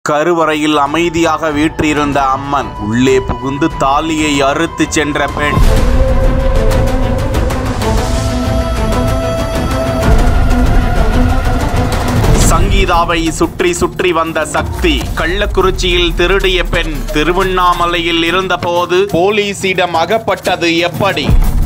கருவறையில் அமைதியாக வீற்றிருந்த அம்மன் உள்ளே புகுந்து தாலியை அறுத்து சென்ற பெண். சங்கீதாவை சுற்றி சுற்றி வந்த சக்தி. கள்ளக்குறிச்சியில் திருடிய பெண் திருவண்ணாமலையில் இருந்தபோது போலீசிடம் அகப்பட்டது எப்படி?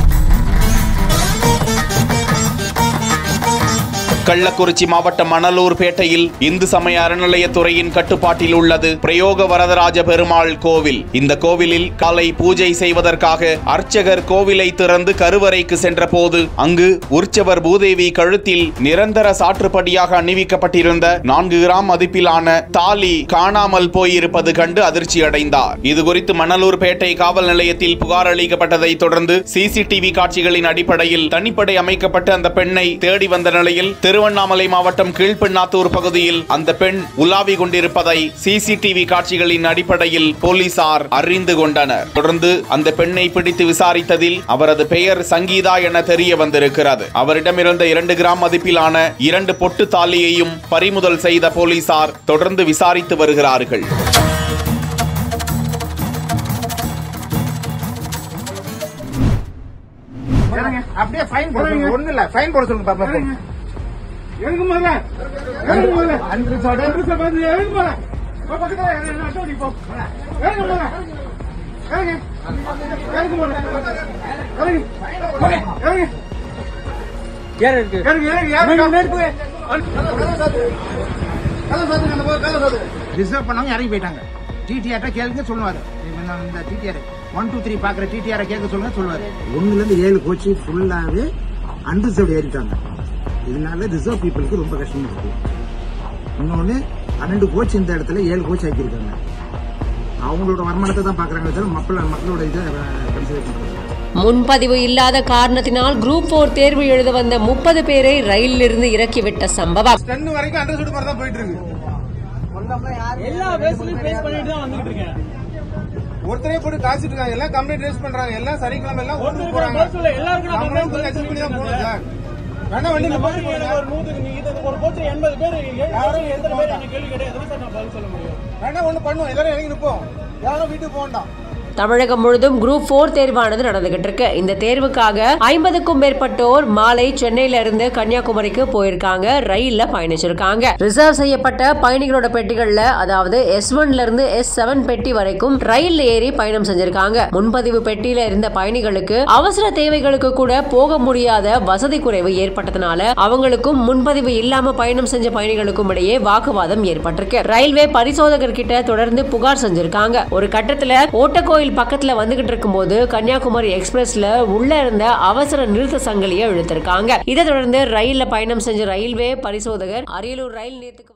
கள்ளக்குறிச்சி மாவட்டம் மணலூர்பேட்டையில் இந்து சமய அறநிலையத்துறையின் கட்டுப்பாட்டில் உள்ளது பிரயோக வரதராஜ பெருமாள் கோவில். இந்த கோவிலில் காலை பூஜை செய்வதற்காக அர்ச்சகர் கோவிலை திறந்து கருவறைக்கு சென்ற போது அங்கு உற்சவர் பூதேவி கழுத்தில் நிரந்தர சாற்றுப்படியாக அணிவிக்கப்பட்டிருந்த 4 கிராம் மதிப்பிலான தாலி காணாமல் போயிருப்பது கண்டு அதிர்ச்சி அடைந்தார். இதுகுறித்து மணலூர்பேட்டை காவல் நிலையத்தில் புகார் அளிக்கப்பட்டதை தொடர்ந்து சிசிடிவி காட்சிகளின் அடிப்படையில் தனிப்படை அமைக்கப்பட்டு அந்த பெண்ணை தேடி வந்த நிலையில் திருவண்ணாமலை மாவட்டம் கீழ்பெண்ணாத்தூர் பகுதியில் அந்த பெண் உலாவி கொண்டிருப்பதை சிசிடிவி காட்சிகளின் அடிப்படையில் போலீசார் அறிந்து கொண்டனர். தொடர்ந்து அந்த பெண்ணை பிடித்து விசாரித்ததில் அவரது பெயர் சங்கீதா என தெரிய வந்திருக்கிறது. அவரிடமிருந்த 2 கிராம் மதிப்பிலான 2 பொட்டு தாலியையும் பறிமுதல் செய்த போலீசார் தொடர்ந்து விசாரித்து வருகிறார்கள். அப்படியே ஃபைன் போடுங்க. ஒண்ணு இல்ல, ஃபைன் போட சொல்லுங்க பாப்பா. எனக்கு முதல்ல அன்று வந்து எனக்கு முதல்ல பக்கத்துல அட்டோடி போ. எனக்கு முதல்ல எனக்கு முதல்ல யார் இருக்கு ரிசர்வ் பண்ணவங்க இறங்கி போயிட்டாங்க. டிடிஆர் கேளுங்க சொல்லுவாரு. இந்த டிடிஆர் 1 2 3 பாக்குற டிடிஆர் கேட்க சொல்லுங்க சொல்லுவாரு. 1ல இருந்து 7 கோச்சு ஃபுல்லாவே அன்ரிசர்வ் ஏறிட்டாங்க. இதனால ரிசர்வ் பீப்புளுக்கு ரொம்ப கஷ்டமா இருக்கு. இன்னொன்னு 12 கோச் இந்த இடத்துல 7 கோச் ஆக்கியிருக்காங்க. அவங்களோட வருமானத்தை தான் பாக்குறாங்க, மக்களோட இதை கன்சிடர் பண்றாங்க. முன்பதிவு இல்லாத காரணத்தினால் குரூப் 4 தேர்வு எழுத வந்த 30 பேரை ரயிலில் இருந்து இறக்கிவிட்ட சம்பவம். வரைக்கும் அண்டர்சூட் மாதிரி தான் போயிட்டு இருக்கு. எல்லா பேஸ்லயும் பேஸ் பண்ணிட்டு தான் வந்துட்டு இருக்கேன். ஒருத்தரே போட்டு காய்ச்சிட்டு இருக்காங்க. எல்லாம் கம்ப்ளைண்ட் ரேஸ் பண்றாங்க. எல்லாம் சனிக்கிழமை எல்லாம் ஓட்டு போறாங்க. எல்லாருக்கும் கம்ப்ளைண்ட் அச்சீவ் பண்ணி தான் போறோம் சார். வேணா வண்டி நிப்பாட்டி போடுங்க. ஒரு 100க்கு நீங்க ஒரு கோட்ல 80 பேர் யாரும் எந்த பேர் என்ன கேள்வி கேட்டா எதுக்கு சார் நான் பதில் சொல்ல முடியும்? வேணா ஒண்ணு பண்ணுவோம். எல்லாரும் இறங்கி நிப்போம். யாரும் வீட்டுக்கு போக வேண்டாம். தமிழகம் முழுவதும் குரூப் 4 தேர்வானது நடந்துகிட்டு இருக்கு. இந்த தேர்வுக்காக 50க்கும் மேற்பட்டோர் மாலை சென்னையில இருந்து கன்னியாகுமரிக்கு போயிருக்காங்க. ரயில்ல பயணிச்சிருக்காங்க. ரிசர்வ் செய்யப்பட்ட பயணிகளோட பெட்டிகள்ல அதாவது S1ல இருந்து S7 பெட்டி வரைக்கும் ரயில்ல ஏறி பயணம் செஞ்சிருக்காங்க. முன்பதிவு பெட்டியில இருந்த பயணிகளுக்கு அவசர தேவைகளுக்கு கூட போக முடியாத வசதி குறைவு ஏற்பட்டதுனால அவங்களுக்கும் முன்பதிவு இல்லாம பயணம் செஞ்ச பயணிகளுக்கும் இடையே வாக்குவாதம் ஏற்பட்டிருக்கு. ரயில்வே பரிசோதகர் கிட்ட தொடர்ந்து புகார் செஞ்சிருக்காங்க. ஒரு கட்டத்துல ஓட்டக்கோயில் பக்கத்துல வந்துகிட்டு இருக்கும்போது கன்னியாகுமரி எக்ஸ்பிரஸ்ல உள்ள இருந்த அவசர நிறுத்த சங்கிலியை இழுத்திருக்காங்க. இதை தொடர்ந்து ரயில்ல பயணம் செஞ்ச ரயில்வே பரிசோதகர் அரியலூர் ரயில் நிலையத்துக்கு